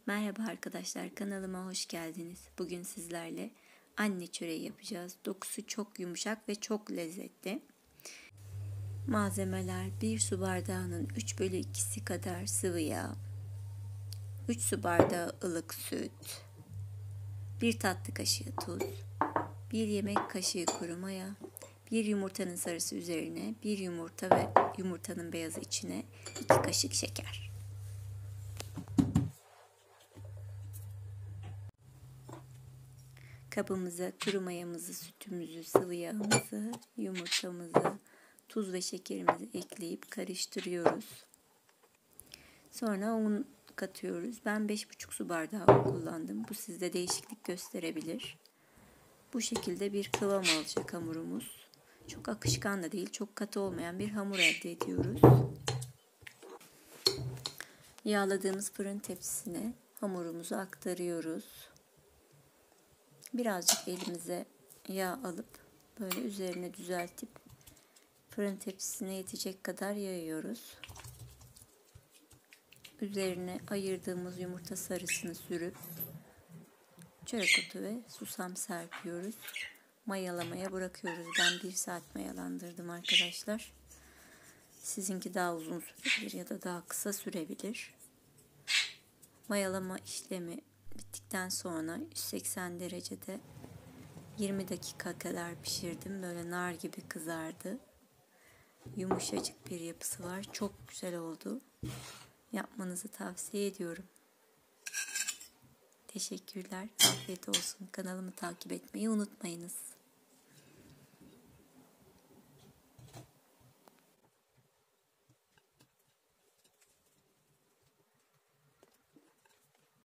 Merhaba arkadaşlar, kanalıma hoş geldiniz. Bugün sizlerle anne çöreği yapacağız. Dokusu çok yumuşak ve çok lezzetli. Malzemeler: 1 su bardağının 3/2'si kadar sıvı yağ, 3 su bardağı ılık süt, 1 tatlı kaşığı tuz, 1 yemek kaşığı kuru maya, 1 yumurtanın sarısı üzerine, 1 yumurta ve yumurtanın beyazı içine 2 kaşık şeker. Kabımıza kuru mayamızı, sütümüzü, sıvı yağımızı, yumurtamızı, tuz ve şekerimizi ekleyip karıştırıyoruz. Sonra un katıyoruz. Ben 5,5 su bardağı un kullandım. Bu sizde değişiklik gösterebilir. Bu şekilde bir kıvam alacak hamurumuz. Çok akışkan da değil, çok katı olmayan bir hamur elde ediyoruz. Yağladığımız fırın tepsisine hamurumuzu aktarıyoruz. Birazcık elimize yağ alıp böyle üzerine düzeltip fırın tepsisine yetecek kadar yayıyoruz. Üzerine ayırdığımız yumurta sarısını sürüp çörek otu ve susam serpiyoruz. Mayalamaya bırakıyoruz. Ben 1 saat mayalandırdım arkadaşlar. Sizinki daha uzun sürebilir ya da daha kısa sürebilir. Mayalama işlemi bittikten sonra 180 derecede 20 dakika kadar pişirdim. Böyle nar gibi kızardı. Yumuşacık bir yapısı var. Çok güzel oldu. Yapmanızı tavsiye ediyorum. Teşekkürler. Afiyet olsun. Kanalımı takip etmeyi unutmayınız.